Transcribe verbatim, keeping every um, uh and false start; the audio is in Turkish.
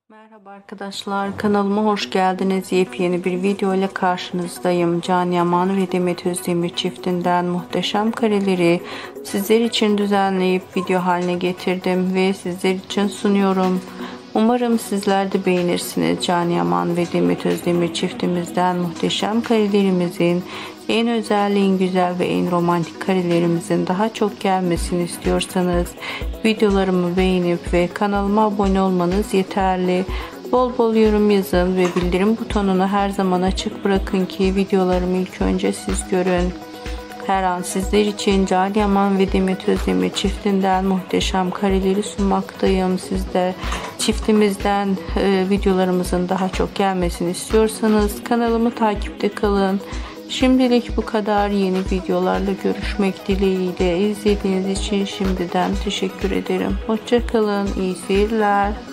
Merhaba arkadaşlar, kanalıma hoş geldiniz. Yepyeni bir video ile karşınızdayım. Can Yaman ve Demet Özdemir çiftinden muhteşem kareleri sizler için düzenleyip video haline getirdim ve sizler için sunuyorum. Umarım sizler de beğenirsiniz. Can Yaman ve Demet Özdemir çiftimizden muhteşem karelerimizin en özel, en güzel ve en romantik karelerimizin daha çok gelmesini istiyorsanız videolarımı beğenip ve kanalıma abone olmanız yeterli. Bol bol yorum yazın ve bildirim butonunu her zaman açık bırakın ki videolarımı ilk önce siz görün. Her an sizler için Can Yaman ve Demet Özdemir çiftinden muhteşem kareleri sunmaktayım. Siz de çiftimizden e, videolarımızın daha çok gelmesini istiyorsanız kanalımı takipte kalın. Şimdilik bu kadar. Yeni videolarla görüşmek dileğiyle. İzlediğiniz için şimdiden teşekkür ederim. Hoşça kalın. İyi seyirler.